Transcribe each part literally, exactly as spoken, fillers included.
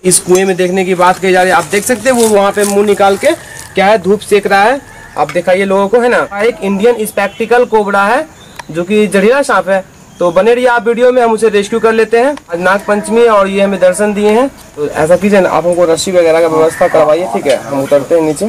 इस कुएं में देखने की बात कही जा रही है। आप देख सकते हैं वो वहाँ पे मुंह निकाल के क्या है धूप सेक रहा है। आप दिखाइए लोगों को, है ना। एक इंडियन स्पेक्टिकल कोबरा है जो कि जहरीला सांप है। तो बने रहिए आप वीडियो में, हम उसे रेस्क्यू कर लेते हैं। आज नाग पंचमी और ये हमें दर्शन दिए हैं। तो ऐसा कीजिए ना, आप हमको रस्सी वगैरह का व्यवस्था करवाइए, ठीक है। हम उतरते हैं नीचे।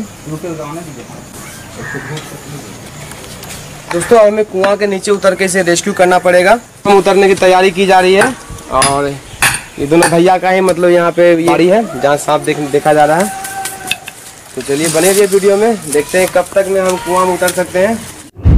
दोस्तों हमें कुआं के नीचे उतर के इसे रेस्क्यू करना पड़ेगा। हम उतरने की तैयारी की जा रही है और ये दोनों भैया का ही मतलब यहाँ पे बाड़ी है जहाँ सांप देख देखा जा रहा है। तो चलिए बने रहिए वीडियो में, देखते हैं कब तक में हम कुआं में उतर सकते हैं।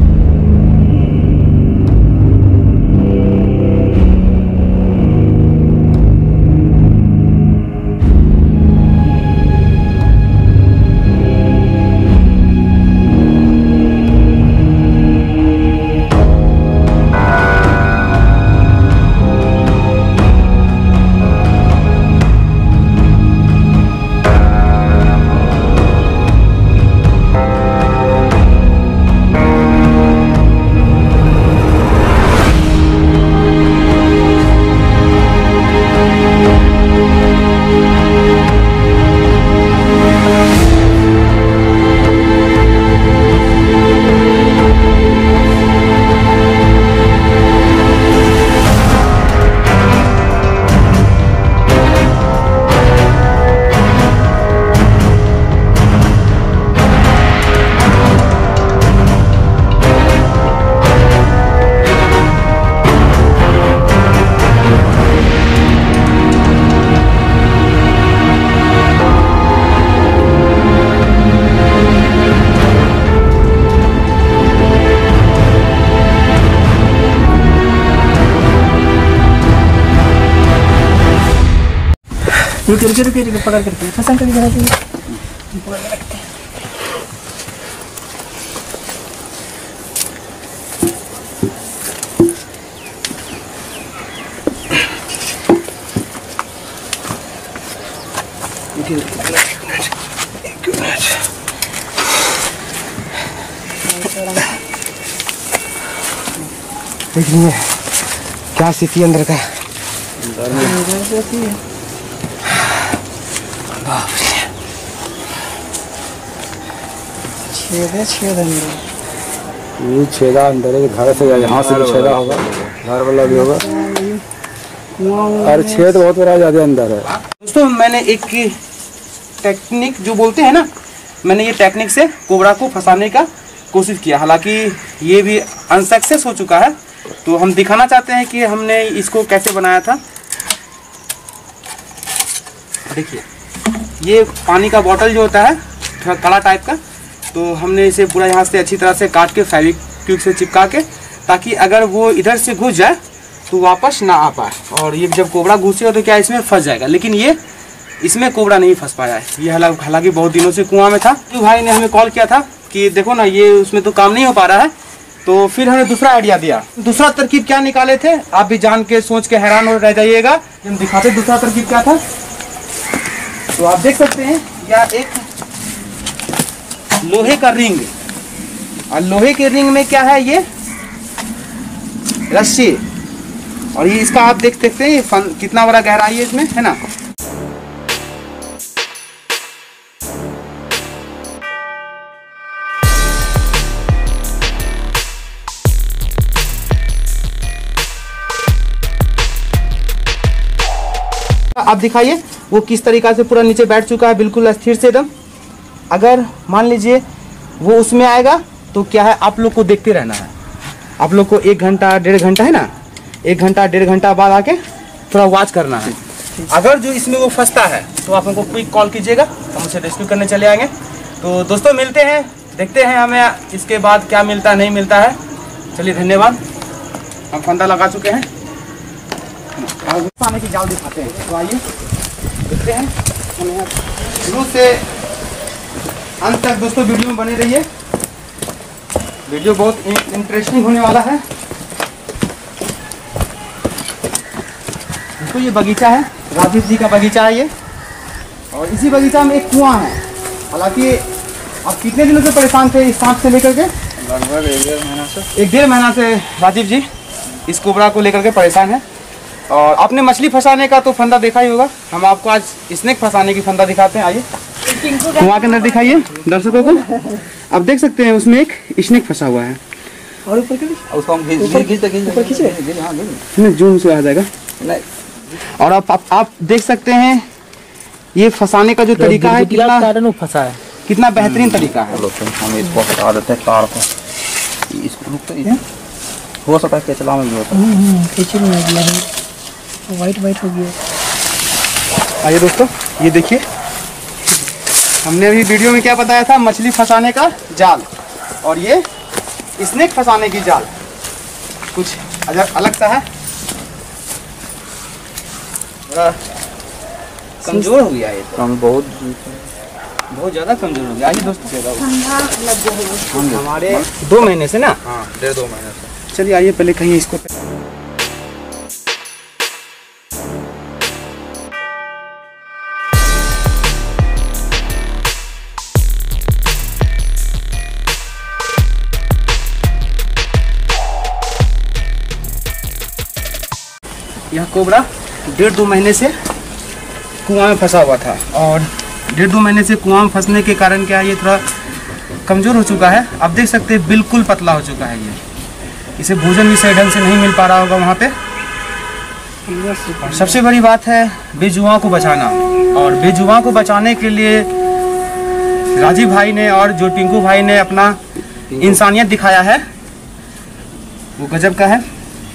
रुक रुक रुक रुक पकड़ करके फंसा कर जरा पकड़ के रखते हैं। देखिए क्या स्थिति अंदर का छेदा छेद अंदर, ये छेदा अंदर है, घर से यहाँ से भी छेदा होगा, घर वाला भी होगा और छेद बहुत बड़ा ज्यादा अंदर है। दोस्तों मैंने एक टेक्निक जो बोलते हैं ना, मैंने ये टेक्निक से कोबरा को फंसाने का कोशिश किया, हालांकि ये भी अनसक्सेस हो चुका है। तो हम दिखाना चाहते हैं कि हमने इसको कैसे बनाया था। देखिए ये पानी का बोतल जो होता है थोड़ा कड़ा टाइप का, तो हमने इसे पूरा यहाँ से अच्छी तरह से काट के फेविक्विक से चिपका के, ताकि अगर वो इधर से घुस जाए तो वापस ना आ पाए। और ये जब कोबरा घुसेगा तो क्या इसमें फंस जाएगा, लेकिन ये इसमें कोबरा नहीं फंस पाया है। ये हालांकि बहुत दिनों से कुआं में था। तो भाई ने हमें कॉल किया था कि देखो ना ये उसमें तो काम नहीं हो पा रहा है। तो फिर हमने दूसरा आइडिया दिया। दूसरा तरकीब क्या निकाले थे आप भी जान के सोच के हैरान हो रह जाइएगा। हम दिखाते दूसरा तरकीब क्या था। तो आप देख सकते हैं यह एक लोहे का रिंग, और लोहे के रिंग में क्या है, ये रस्सी, और ये इसका आप देख सकते हैं ये कितना बड़ा गहराई है इसमें, है ना। आप दिखाइए वो किस तरीका से पूरा नीचे बैठ चुका है, बिल्कुल स्थिर से एकदम। अगर मान लीजिए वो उसमें आएगा तो क्या है, आप लोग को देखते रहना है। आप लोग को एक घंटा डेढ़ घंटा है ना, एक घंटा डेढ़ घंटा बाद आके थोड़ा वॉच करना है। अगर जो इसमें वो फंसता है तो आप हमको क्विक कॉल कीजिएगा, हम उसे रेस्क्यू करने चले आएंगे। तो दोस्तों मिलते हैं, देखते हैं हमें इसके बाद क्या मिलता है नहीं मिलता है। चलिए धन्यवाद। हम फंदा लगा चुके हैं, पानी की जाल दिखाते हैं। तो आइए देखते हैं हमें शुरू से अंत तक दोस्तों वीडियो में बने रहिए। वीडियो बहुत इंटरेस्टिंग होने वाला है। देखो ये बगीचा है, राजीव जी का बगीचा है ये, और इसी बगीचा में एक कुआं है। हालांकि आप कितने दिनों से परेशान थे इस सांप से लेकर के? लगभग एक डेढ़ महीना से एक डेढ़ महीना से राजीव जी इस कोबरा को लेकर के परेशान है। और आपने मछली फंसाने का तो फंदा देखा ही होगा, हम आपको आज स्नेक फंसाने की फंदा दिखाते हैं। आइए कुआं के अंदर दिखाइए दर्शकों को। आप देख सकते हैं उसमें एक स्नेक फंसा हुआ है। और ऊपर के उसको हम खींच खींच खींच खींच ऊपर खींचे हाँ नहीं, जूम से आ जाएगा। नहीं और आप, आप आप देख सकते हैं ये फंसाने का जो तरीका है कितना कारण फंसा है, कितना बेहतरीन तरीका है। चलो तुम हम इसको हटा देते हैं तार को, इसको रुकते हैं हो सकता है केचला में भी होता है। हम्म खींचे में गया है, वाइट वाइट हो गया। आइए दोस्तों ये देखिए, हमने अभी वीडियो में क्या बताया था, मछली फंसाने का जाल, और ये स्नेक फंसाने की जाल कुछ अलग अलग सा है। बड़ा कमजोर हो गया ये तो, हम बहुत बहुत ज्यादा कमजोर हो गया। आइए दोस्तों हमारे दो महीने से ना, हाँ डेढ़ दो महीने से। चलिए आइए पहले कहीं इसको यह कोबरा डेढ़ दो महीने से कुआं में फंसा हुआ था, और डेढ़ दो महीने से कुआं में फंसने के कारण क्या है, ये थोड़ा कमज़ोर हो चुका है। आप देख सकते हैं बिल्कुल पतला हो चुका है ये, इसे भोजन भी सही ढंग से नहीं मिल पा रहा होगा वहाँ पे। और सबसे बड़ी बात है बेजुआ को बचाना, और बेजुआ को बचाने के लिए राजीव भाई ने और जो टिंकू भाई ने अपना इंसानियत दिखाया है वो गजब का है।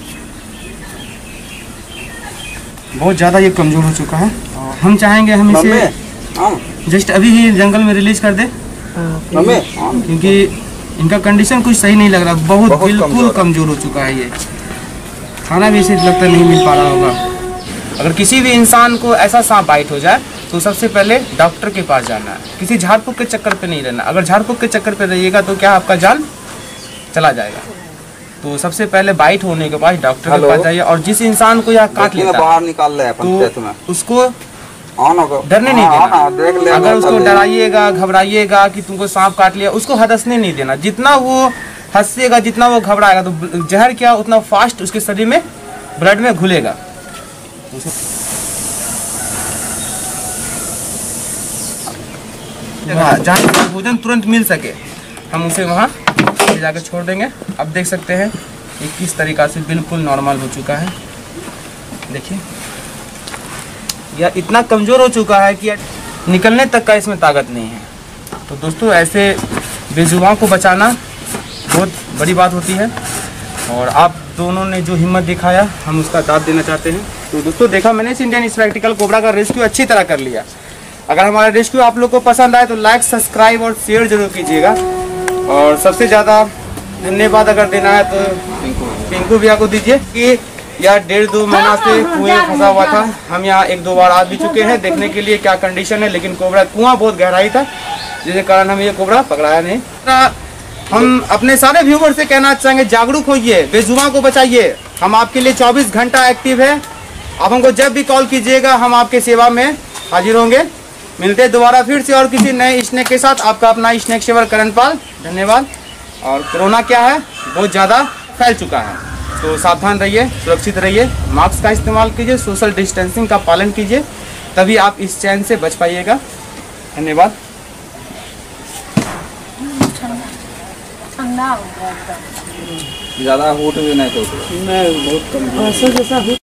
बहुत ज़्यादा ये कमज़ोर हो चुका है, और हम चाहेंगे हम इसे जस्ट अभी ही जंगल में रिलीज कर दे, क्योंकि इनका कंडीशन कुछ सही नहीं लग रहा, बहुत, बहुत बिल्कुल कमज़ोर हो चुका है ये। खाना भी इसे लगता नहीं मिल पा रहा होगा। अगर किसी भी इंसान को ऐसा सांप बाइट हो जाए तो सबसे पहले डॉक्टर के पास जाना है, किसी झाड़ फूक के चक्कर पे नहीं रहना। अगर झाड़ फूक के चक्कर पे रहिएगा तो क्या आपका जान चला जाएगा। तो सबसे पहले बाइट होने के बाद डॉक्टर के पास जाइए, और जिस इंसान को यह काट लेता है बाहर निकाल रहे हैं पंचायत में, तो उसको डरने डरने नहीं देना। देख ले अगर उसको डराइएगा घबराइएगा कि तुमको सांप काट लिया, उसको हंसने नहीं देना। जितना वो हंसेगा जितना वो घबराएगा तो जहर क्या उतना फास्ट उसके शरीर में ब्लड में घुलेगा। जहाँ भोजन तुरंत मिल सके हम उसे वहाँ जाकर छोड़ देंगे। अब देख सकते हैं ये किस तरीक़ा से बिल्कुल नॉर्मल हो चुका है। देखिए यह इतना कमज़ोर हो चुका है कि निकलने तक का इसमें ताकत नहीं है। तो दोस्तों ऐसे बेजुबान को बचाना बहुत बड़ी बात होती है, और आप दोनों ने जो हिम्मत दिखाया हम उसका दाद देना चाहते हैं। तो दोस्तों देखा मैंने इस इंडियन स्पेक्टिकल कोबरा का रेस्क्यू अच्छी तरह कर लिया। अगर हमारा रेस्क्यू आप लोग को पसंद आए तो लाइक सब्सक्राइब और शेयर जरूर कीजिएगा। और सबसे ज़्यादा धन्यवाद अगर देना है तो पिंकू भैया को दीजिए कि यह डेढ़ दो महीना से कुएं में फंसा हुआ था। हम यहाँ एक दो बार आ भी चुके हैं देखने के लिए क्या कंडीशन है, लेकिन कोबरा कुआं बहुत गहराई था जिसके कारण हम ये कोबरा पकड़ाया नहीं। हम अपने सारे व्यूवर से कहना चाहेंगे जागरूक होइए, बेजुबान को बचाइए। हम आपके लिए चौबीस घंटा एक्टिव है। आप हमको जब भी कॉल कीजिएगा हम आपके सेवा में हाजिर होंगे। मिलते हैं दोबारा फिर से और किसी नए स्नेक के साथ। आपका अपना स्नेक सेवर करणपाल, धन्यवाद। और कोरोना क्या है बहुत ज़्यादा फैल चुका है, तो सावधान रहिए, सुरक्षित रहिए, मास्क का इस्तेमाल कीजिए, सोशल डिस्टेंसिंग का पालन कीजिए, तभी आप इस चैन से बच पाइएगा। धन्यवाद। ज़्यादा होट भी नहीं तो मैं बहुत कम